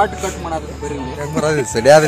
Heart cut ಮಾಡೋದು ಬರೀ ಸರಿಯಾದ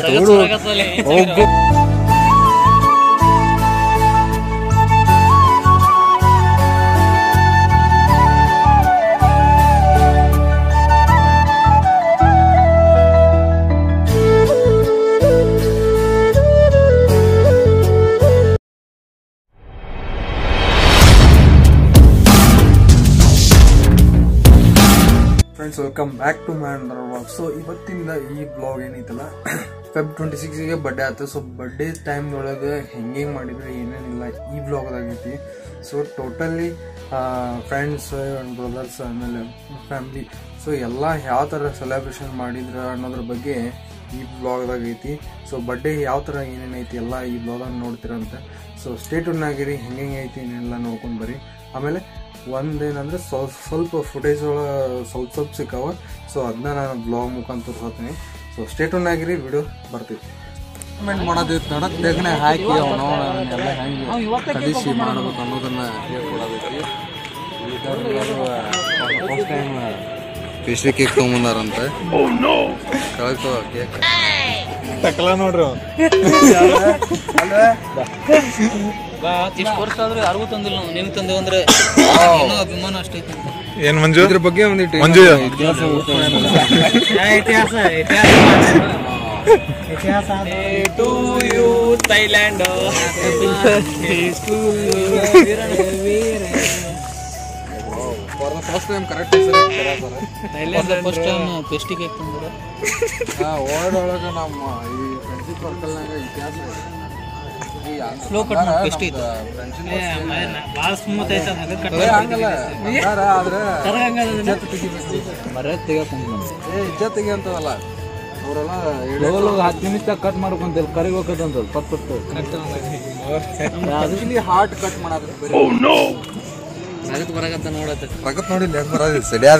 friends, welcome back to my under vlog. So ಇವತ್ತಿಂದ ಈ ಬ್ಲಾಗ್ ಏನೈತಲ್ಲ ಫೆಬ್ 26ಗೆ ಬರ್ಡೇ ಆಯ್ತು. ಸೊ ಬರ್ಡೇ ಟೈಮ್ನೊಳಗೆ ಹೆಂಗೆ ಮಾಡಿದ್ರೆ ಏನೇನಿಲ್ಲ ಈ ಬ್ಲಾಗ್ದಾಗೈತಿ. So totally friends and brothers ಆಮೇಲೆ ಫ್ಯಾಮ್ಲಿ, ಸೊ ಎಲ್ಲ ಯಾವ ಥರ ಸೆಲೆಬ್ರೇಷನ್ ಮಾಡಿದ್ರೆ ಅನ್ನೋದ್ರ ಬಗ್ಗೆ ಈ ಬ್ಲಾಗ್ದಾಗೈತಿ. ಸೊ ಬರ್ಡೇ ಯಾವ ಥರ ಏನೇನೈತಿ ಎಲ್ಲ ಈ ಬ್ಲಾಗಾಗ ನೋಡ್ತೀರಂತೆ. ಸೊ ಸ್ಟೇಟೂನ್ ಆಗಿರಿ, ಹೆಂಗೆ ಐತಿ ಏನೆಲ್ಲ ನೋಡ್ಕೊಂಡು ಬರ್ರಿ. ಆಮೇಲೆ ಒಂದೇನಂದ್ರೆ ಸ್ವಲ್ಪ ಫುಟೇಜ್ ಸ್ವಲ್ಪ ಸಿಕ್ಕಾವ. ಸೊ ಅದನ್ನ ನಾನು ಬ್ಲಾಗ್ ಮುಖಾಂತರ ತೋರಿಸ್ತೀನಿ. ಸೊ ಸ್ಟೇಟೂನ್ ಆಗಿರಿ, ವಿಡಿಯೋ ಬರ್ತೀವಿ. ಕಮೆಂಟ್ ಮಾಡೋದೈತಿ, ನಡಕ್ ಬೇಗನೆ ಹಾಕಿ ಅವನ್ನೆಲ್ಲ ಹೆಂಗೆ ಕಲಿಸಿ ಮಾಡಬೇಕು ಅನ್ನೋದನ್ನ ಹೇಳ್ಕೊಡೋದೈತಿ. ಫಸ್ಟ್ ಟೈಮ್ ಪೇಸ್ಟ್ರಿ ಕೇಕ್ ತೊಗೊಂಬಂದಾರಂತೆ. ಕಳ್ಕೋ ಕೇಕ್ ತಕಲ ನೋಡ್ರಿ. ಇಷ್ಟು ವರ್ಷ ಆದ್ರೆ ಯಾರಿಗೂ ತಂದಿಲ್ಲ ನಾವು, ನಿಮ್ಗೆ ತಂದೇವು ಅಂದ್ರೆ ಅಭಿಮಾನ ಅಷ್ಟೈತಿ. ಏನ್ ಮಂಜು ಇದ್ರ ಬಗ್ಗೆ ಒಂದಿಟ್ಟು ಮಂಜು ಇತಿಹಾಸ to you Thailand first time correct Thailand first time pastry cake ತಂದ್ರು. ವರ್ಲ್ಡ್ ಒಳಗೆ ನಮ್ಮ ಈ ಫ್ರೆಂಡ್ಶಿಪ್ ಸರ್ಕಲ್ನಾಗ ಇತಿಹಾಸ ಸ್ಲೋ ಕಟ್ ಮಾಡಿ ಪೇಸ್ಟ್ರಿ ಇದು ಭಾಳ ಸ್ಮೂತ್ ಐತೆ. ಆದ್ರೆ ಮರ್ಯಾದೆ ತೆಗಿಯಕೊಂಡು ಇಜ್ಜತ್ ತೆಗಿ ಅಂತದಲ್ಲ ಅವರೆಲ್ಲ 10 ನಿಮಿಷ ಕಟ್ ಮಾಡ್ಕೊಂತ ಕರಿಗೋಕಂತ ಪತ್ತು ಹಾರ್ಟ್ ಕಟ್ ಮಾಡೋದು ರಗತ್ ಬರಗತ್ತ ನೋಡತ್ತೆ. ರಗತ್ ನೋಡಿಲ್ಲ ಹೆಂಗ್ ಬರೋದು ಸರಿಯಾದ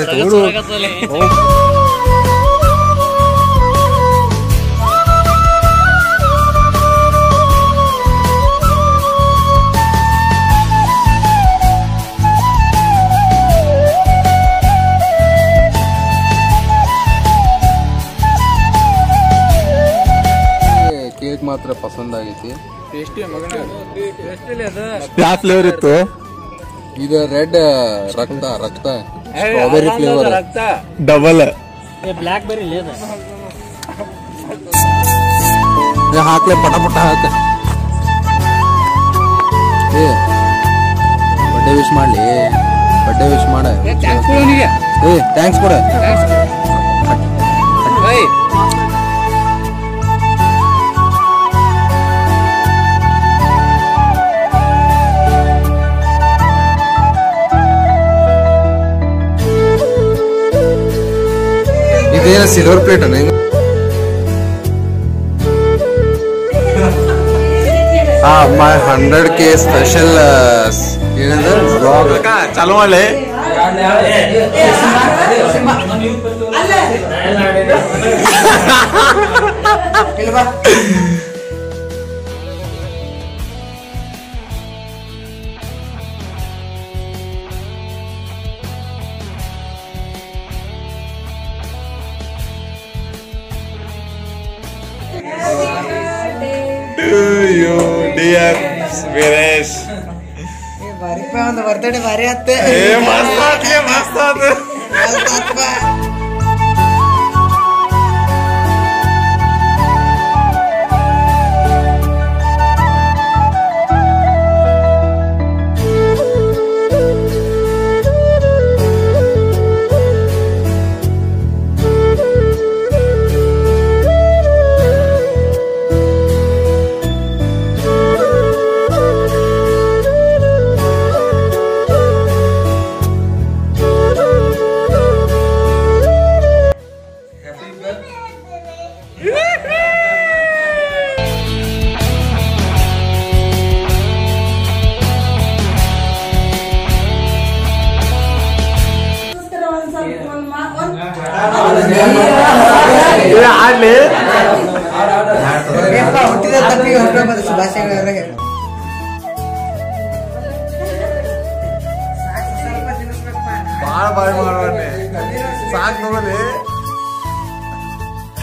ಕೇಕ್ ಮಾತ್ರ ಪಸಂದ್ ಆಗೈತಿ. ಯಾವ ಫ್ಲೇವರ್ ಇತ್ತು? ಇದು ರೆಡ್ ರಕ್ತ strawberry flavour double blackberry ಲೇದ ಹಾಕ್ಲೆ ಪಟ ಹಾಕ. ಏ ಬರ್ಡೇ ವಿಶ್ ಮಾಡ್ಲಿ, ಬರ್ಡೇ ವಿಶ್ ಮಾಡ. ಏ ಥ್ಯಾಂಕ್ಸ್ ಕೊಡ. ಇದೇನ ಸಿಲ್ವರ್ ಪ್ಲೇಟ್ ಅನ್ನ ಮೈ 100K ಸ್ಪೆಷಲ್ ಏನಂದ್ರೆ ಬ್ಲಾಗ್ ಚಾಲು ಮಾಡಿ. ಡಿಯರ್ ವೀರೇಶ್ ಬರ್ತಡೇ ಭಾರಿ ಆತ್ತೆ. ಮಸ್ತ್ ಆತ. ಬಾಳ ಬಾರಿ ಮಾಡೋಣ ಸಾಕು ನೋಡಲಿ.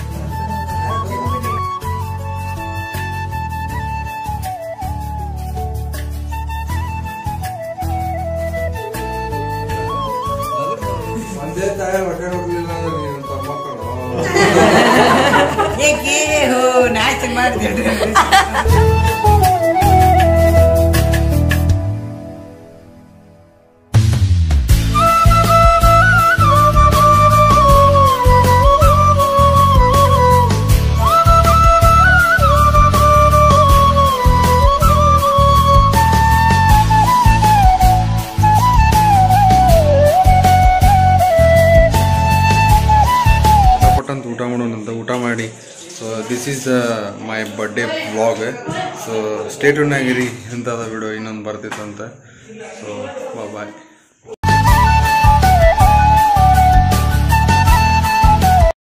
ಊಟ ಮಾಡಿ so this is my birthday vlog so stay tune ಆಗಿರಿ ಇಂಥದ ವಿಡಿಯೋ ಇನ್ನೊಂದು ಬರ್ತಿತ್ತಂತ ಸೊ ಬಾಯ್